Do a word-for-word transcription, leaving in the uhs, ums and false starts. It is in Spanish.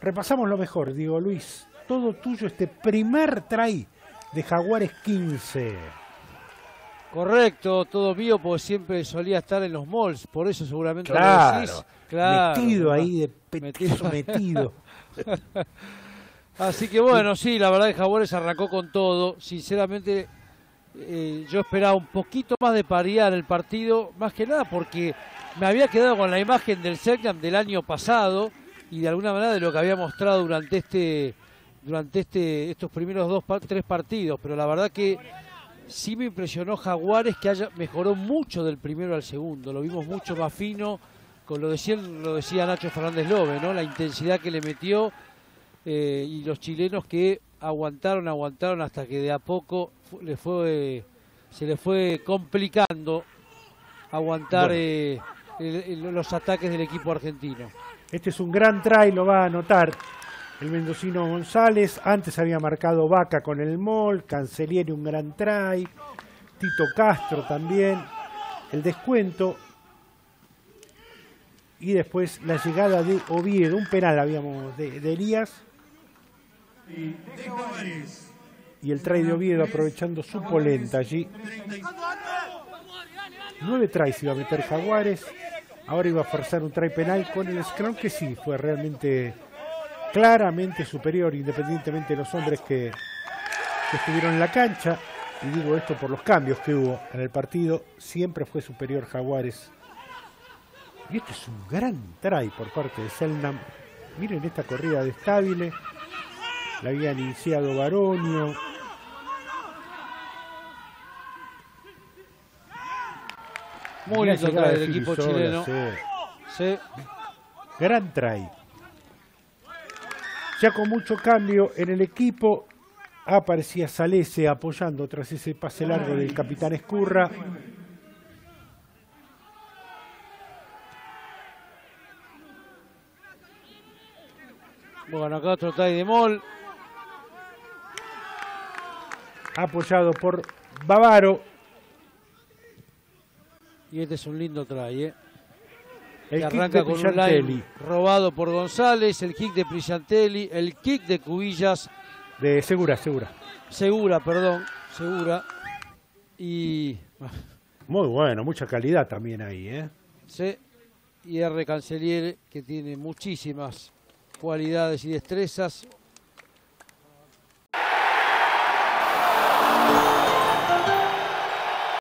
repasamos lo mejor, Diego Luis. Todo tuyo este primer try de Jaguares quince. Correcto, todo mío, porque siempre solía estar en los malls, por eso seguramente claro, lo decís. Claro, metido ahí, de metido. metido. Así que bueno, sí, la verdad que Jaguares arrancó con todo. Sinceramente, eh, yo esperaba un poquito más de paridad en el partido, más que nada porque me había quedado con la imagen del Selknam del año pasado y de alguna manera de lo que había mostrado durante este, durante este, estos primeros dos, tres partidos. Pero la verdad que sí me impresionó Jaguares, que haya mejoró mucho del primero al segundo. Lo vimos mucho más fino, con lo decía, lo decía Nacho Fernández Lobe, ¿no? La intensidad que le metió. Eh, y los chilenos que aguantaron, aguantaron hasta que de a poco le fue, se le fue complicando aguantar bueno. eh, el, el, los ataques del equipo argentino. Este es un gran try, lo va a anotar el mendocino González. Antes había marcado Vaca con el Mol, Cancellieri un gran try, Tito Castro también, el descuento. Y después la llegada de Oviedo, un penal habíamos de, de Elías. Y el try de Oviedo aprovechando su polenta allí. Nueve tries iba a meter Jaguares. Ahora iba a forzar un try penal con el scrum, que sí, fue realmente claramente superior, independientemente de los hombres que, que estuvieron en la cancha. Y digo esto por los cambios que hubo en el partido. Siempre fue superior Jaguares. Y este es un gran try por parte de Selknam. Miren esta corrida de Stabile. La habían iniciado Baronio. Muy lindo try del equipo chileno. Sí. Sí. Gran try. Ya con mucho cambio en el equipo, aparecía Salese apoyando tras ese pase largo del capitán Escurra. Bueno, acá otro try de Mol. Apoyado por Bavaro. Y este es un lindo try, ¿eh? El que kick arranca de con un Prigiantelli. line robado por González, el kick de Prigiantelli, el kick de Cubillas. De Segura, Segura. Segura, perdón, Segura. Y... Muy bueno, mucha calidad también ahí, ¿eh? Sí, y R. Cancellieri, que tiene muchísimas cualidades y destrezas.